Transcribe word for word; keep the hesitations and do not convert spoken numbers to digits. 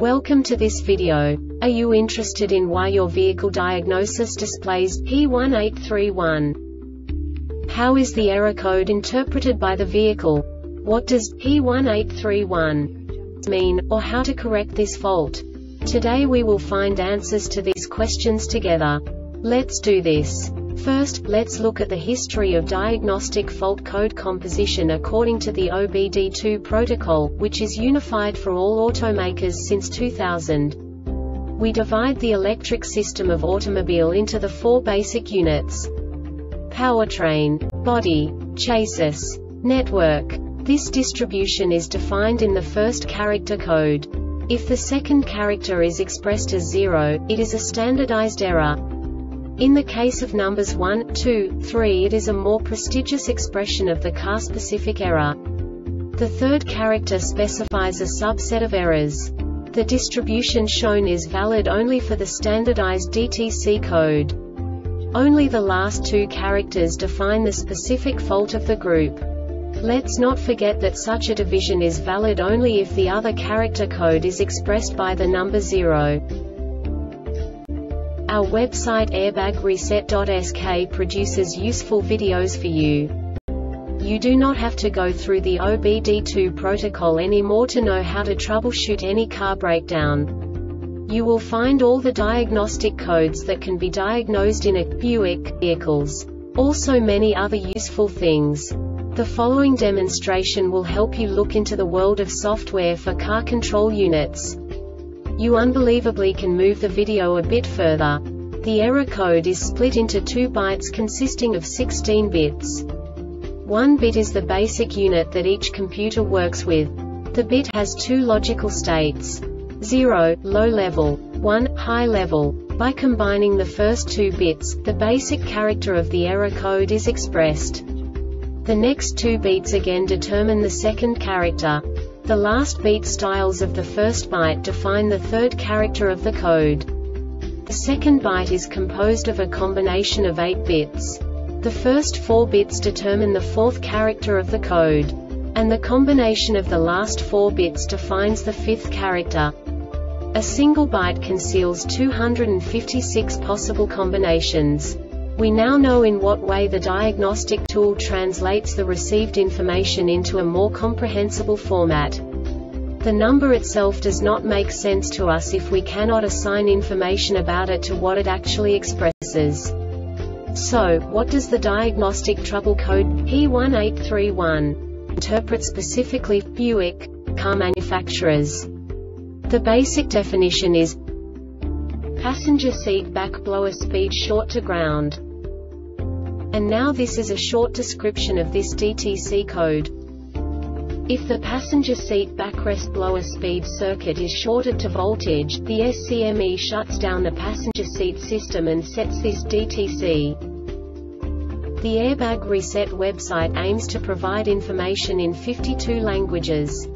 Welcome to this video. Are you interested in why your vehicle diagnosis displays P one eight three one? How is the error code interpreted by the vehicle? What does P one eight three one mean, or how to correct this fault? Today we will find answers to these questions together. Let's do this. First, let's look at the history of diagnostic fault code composition according to the O B D two protocol, which is unified for all automakers since two thousand. We divide the electric system of automobile into the four basic units: powertrain, body, chassis, network. This distribution is defined in the first character code. If the second character is expressed as zero, it is a standardized error. In the case of numbers one, two, three, it is a more prestigious expression of the car-specific error. The third character specifies a subset of errors. The distribution shown is valid only for the standardized D T C code. Only the last two characters define the specific fault of the group. Let's not forget that such a division is valid only if the other character code is expressed by the number zero. Our website airbag reset dot S K produces useful videos for you. You do not have to go through the O B D two protocol anymore to know how to troubleshoot any car breakdown. You will find all the diagnostic codes that can be diagnosed in a Buick vehicles. Also many other useful things. The following demonstration will help you look into the world of software for car control units. You unbelievably can move the video a bit further. The error code is split into two bytes consisting of sixteen bits. One bit is the basic unit that each computer works with. The bit has two logical states: zero, low level, one, high level. By combining the first two bits, the basic character of the error code is expressed. The next two beats again determine the second character. The last beat styles of the first byte define the third character of the code. The second byte is composed of a combination of eight bits. The first four bits determine the fourth character of the code. And the combination of the last four bits defines the fifth character. A single byte conceals two hundred fifty-six possible combinations. We now know in what way the diagnostic tool translates the received information into a more comprehensible format. The number itself does not make sense to us if we cannot assign information about it to what it actually expresses. So, what does the diagnostic trouble code P one eight three one interpret specifically for Buick car manufacturers? The basic definition is passenger seat back blower speed short to ground. And now this is a short description of this D T C code. If the passenger seat backrest blower speed circuit is shorted to voltage, the S C M E shuts down the passenger seat system and sets this D T C. The Airbag Reset website aims to provide information in fifty-two languages.